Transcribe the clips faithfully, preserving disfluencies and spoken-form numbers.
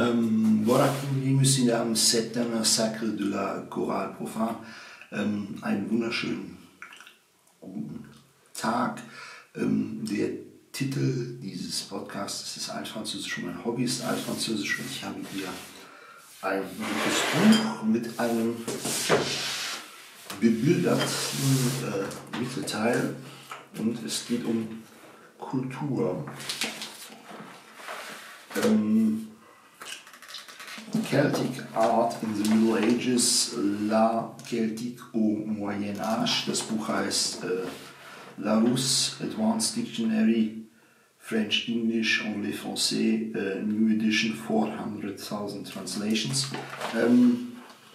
Euh, voilà, bienvenue am septième Sacre de la Chorale Profane. Ähm, einen wunderschönen guten Tag. Ähm, der Titel dieses Podcasts ist Altfranzösisch. Mein Hobby ist Altfranzösisch und ich habe hier ein gutes Buch mit einem bebilderten äh, Mittelteil und es geht um Kultur. Ähm, Celtic Art in the Middle Ages, La Celtique au Moyen Âge. Das Buch heißt äh, Larousse Advanced Dictionary, French, English, Anglais, Français, äh, New Edition, four hundred thousand Translations. Ähm,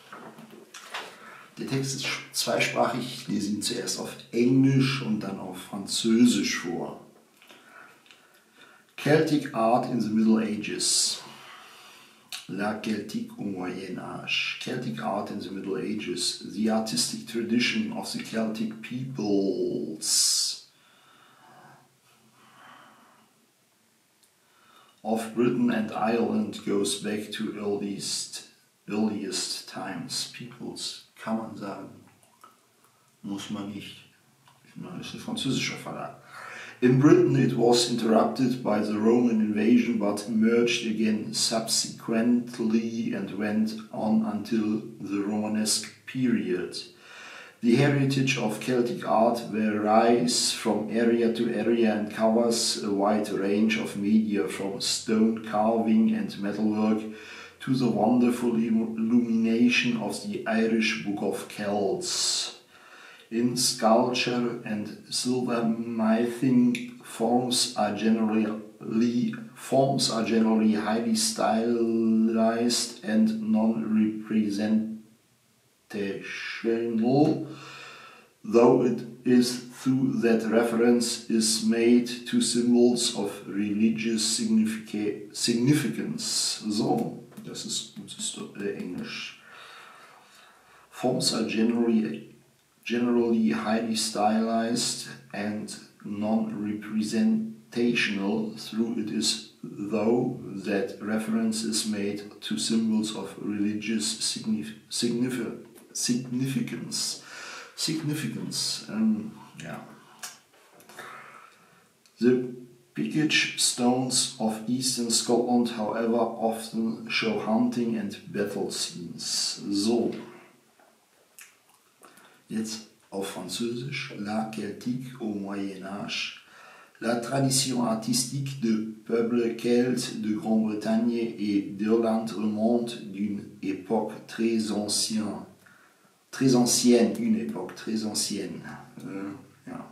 der Text ist zweisprachig, ich lese ihn zuerst auf Englisch und dann auf Französisch vor. Celtic Art in the Middle Ages. La Celtique au Moyen Âge. Celtic art in the Middle Ages. The artistic tradition of the Celtic peoples of Britain and Ireland goes back to earliest, earliest times. Peoples, kann man sagen. Muss man nicht. Das ist ein französischer Verlag. In Britain it was interrupted by the Roman invasion but emerged again subsequently and went on until the Romanesque period. The heritage of Celtic art varies from area to area and covers a wide range of media, from stone carving and metalwork to the wonderful illumination of the Irish Book of Kells. In sculpture and silversmithing, forms are generally forms are generally highly stylized and non-representational, though it is through that reference is made to symbols of religious significa significance. So, das ist gutes Englisch. Forms are generally generally highly stylized and non-representational, through it is though that reference is made to symbols of religious signif signif significance. Significance, um, yeah. The pickage stones of eastern Scotland, however, often show hunting and battle scenes. So. Jetzt auf Französisch, La Celtique au Moyen Âge. La tradition artistique de peuples celtes de Grande-Bretagne et d'Irlande remonte d'une époque très ancienne. Très ancienne, une époque très ancienne. Äh, ja.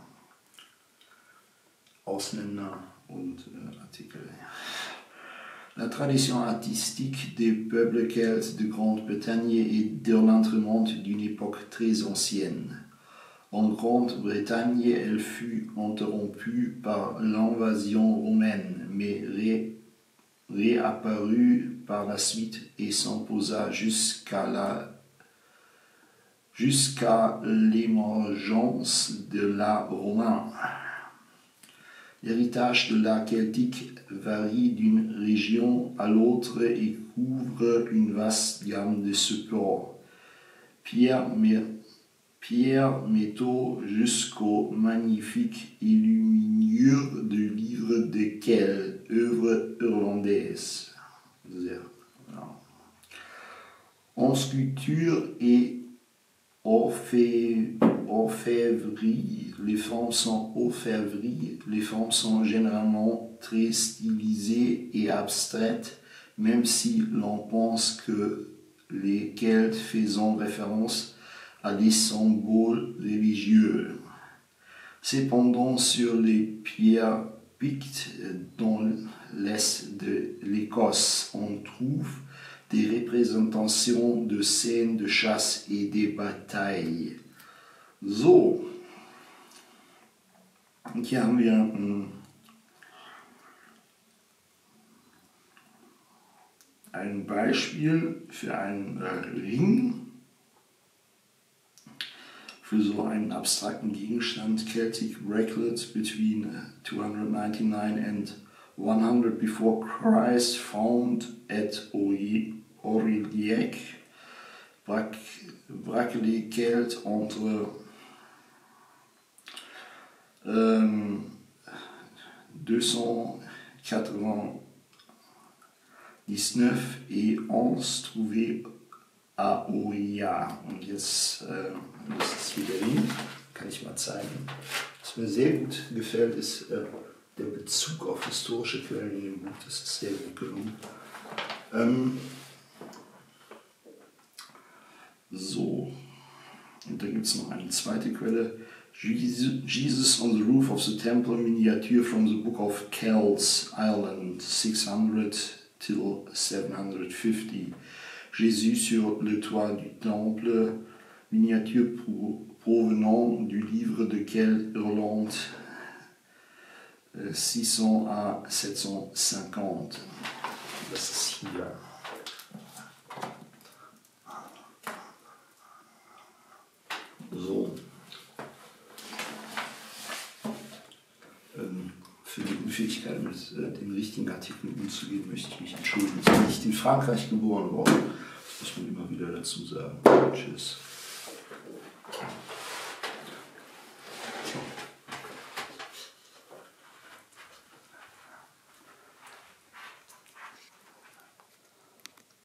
Ausländer und äh, Artikel. La tradition artistique des peuples celtes de Grande-Bretagne et d'Irlande remonte d'une époque très ancienne. En Grande-Bretagne, elle fut interrompue par l'invasion romaine, mais ré réapparut par la suite et s'imposa jusqu'à la jusqu'à l'émergence de l'art romain. L'héritage de l'art celtique varie d'une région à l'autre et couvre une vaste gamme de supports. Pierre, pierre métaux jusqu'aux magnifiques illuminures de livres de Kells, œuvres irlandaises. En sculpture et orfèvrerie, les formes sont orfèvrerie, les formes sont généralement très stylisées et abstraites, même si l'on pense que les Celtes faisant référence à des symboles religieux. Cependant, sur les pierres pictes dans l'est de l'Écosse, on trouve des représentations de scènes de chasse et des batailles. So, und hier haben wir mh, ein Beispiel für einen äh, Ring, für so einen abstrakten Gegenstand, Celtic Bracelet between two hundred ninety-nine and one hundred before Christ, found at Aurillac, Braquelet entre euh, deux cent quatre-vingt-dix-neuf et onze trouvé à Aurillac. Und jetzt, äh, das ist hier Berlin, kann ich mal zeigen. Was mir sehr gut gefällt, ist äh, der Bezug auf historische Quellen in dem Buch. Das ist sehr gut gelungen. Ähm, so, und dann gibt es noch eine zweite Quelle. Jesus on the Roof of the Temple, Miniature from the Book of Kells, Ireland, six hundred till seven hundred fifty. Jésus sur le toit du temple, miniature provenant du livre de Kells, Irlande, six cents à sept cent cinquante. Das ist hier. So. Ähm, für die Unfähigkeit, mit äh, den richtigen Artikeln umzugehen, möchte ich mich entschuldigen. Ich bin nicht in Frankreich geboren worden. Das muss man immer wieder dazu sagen. Tschüss.